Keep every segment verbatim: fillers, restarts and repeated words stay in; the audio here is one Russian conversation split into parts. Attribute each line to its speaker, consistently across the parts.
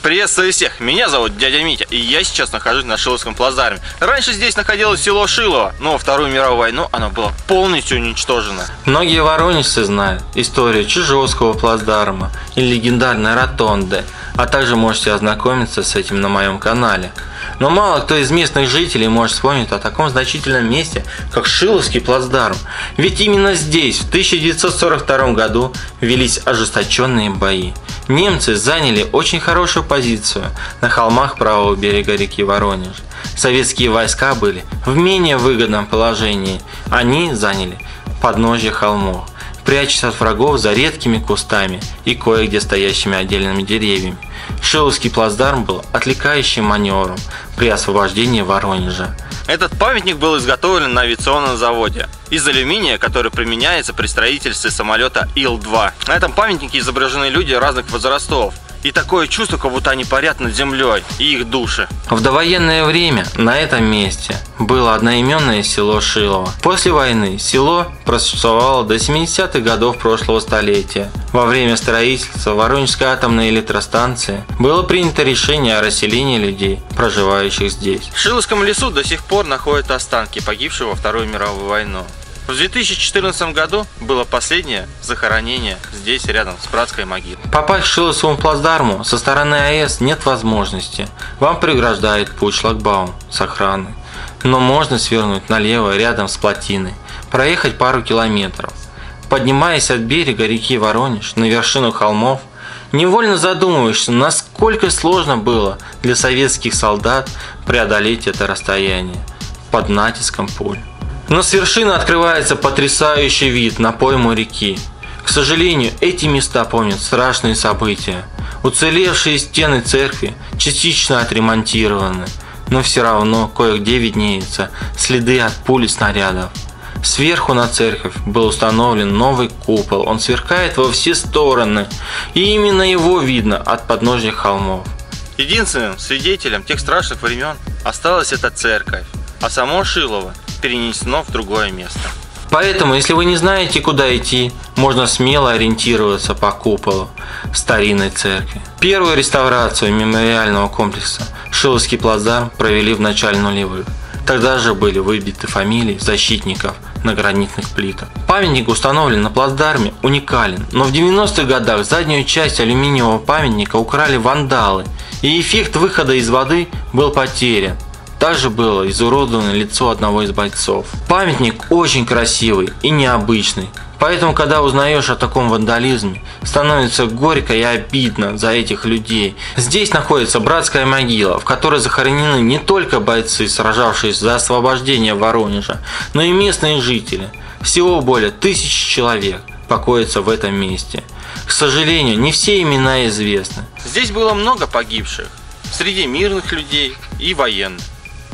Speaker 1: Приветствую всех, меня зовут дядя Митя, и я сейчас нахожусь на Шиловском плацдарме. Раньше здесь находилось село Шилово, но во Вторую мировую войну оно было полностью уничтожено.
Speaker 2: Многие воронежцы знают историю Чижовского плацдарма и легендарной ротонды, а также можете ознакомиться с этим на моем канале. Но мало кто из местных жителей может вспомнить о таком значительном месте, как Шиловский плацдарм. Ведь именно здесь в тысяча девятьсот сорок втором году велись ожесточенные бои. Немцы заняли очень хорошую позицию на холмах правого берега реки Воронеж. Советские войска были в менее выгодном положении. Они заняли подножье холмов, прячась от врагов за редкими кустами и кое-где стоящими отдельными деревьями. Шиловский плацдарм был отвлекающим маневром при освобождении Воронежа.
Speaker 1: Этот памятник был изготовлен на авиационном заводе из алюминия, который применяется при строительстве самолета Ил два. На этом памятнике изображены люди разных возрастов. И такое чувство, как будто они парят над землей и их души.
Speaker 2: В довоенное время на этом месте было одноименное село Шилово. После войны село просуществовало до семидесятых годов прошлого столетия. Во время строительства Воронежской атомной электростанции было принято решение о расселении людей, проживающих здесь.
Speaker 1: В Шиловском лесу до сих пор находят останки погибших во Вторую мировую войну. В две тысячи четырнадцатом году было последнее захоронение здесь, рядом с братской могилой.
Speaker 2: Попасть к Шиловскому плацдарму со стороны АЭС нет возможности. Вам преграждает путь шлагбаум с охраной. Но можно свернуть налево рядом с плотиной, проехать пару километров. Поднимаясь от берега реки Воронеж на вершину холмов, невольно задумываешься, насколько сложно было для советских солдат преодолеть это расстояние под натиском пуль. Но с вершины открывается потрясающий вид на пойму реки. К сожалению, эти места помнят страшные события. Уцелевшие стены церкви частично отремонтированы, но все равно кое-где виднеются следы от пуль и снарядов. Сверху на церковь был установлен новый купол, он сверкает во все стороны, и именно его видно от подножья холмов.
Speaker 1: Единственным свидетелем тех страшных времен осталась эта церковь, а само Шилово перенесено в другое место.
Speaker 2: Поэтому, если вы не знаете, куда идти, можно смело ориентироваться по куполу старинной церкви. Первую реставрацию мемориального комплекса Шиловский плацдарм провели в начале нулевых. Тогда же были выбиты фамилии защитников на гранитных плитах. Памятник, установлен на плацдарме, уникален, но в девяностых годах заднюю часть алюминиевого памятника украли вандалы, и эффект выхода из воды был потерян. Также было изуродовано лицо одного из бойцов. Памятник очень красивый и необычный, поэтому, когда узнаешь о таком вандализме, становится горько и обидно за этих людей. Здесь находится братская могила, в которой захоронены не только бойцы, сражавшиеся за освобождение Воронежа, но и местные жители. Всего более тысячи человек покоятся в этом месте. К сожалению, не все имена известны.
Speaker 1: Здесь было много погибших, среди мирных людей и военных.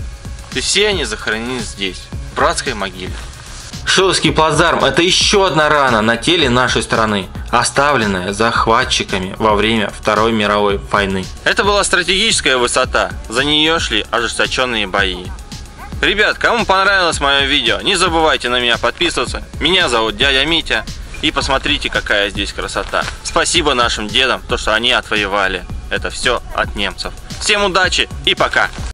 Speaker 1: И все они захоронены здесь, в братской могиле.
Speaker 2: Шиловский плацдарм – это еще одна рана на теле нашей страны, оставленная захватчиками во время Второй мировой войны.
Speaker 1: Это была стратегическая высота, за нее шли ожесточенные бои. Ребят, кому понравилось мое видео, не забывайте на меня подписываться. Меня зовут дядя Митя, и посмотрите, какая здесь красота. Спасибо нашим дедам, то что они отвоевали это все от немцев. Всем удачи и пока!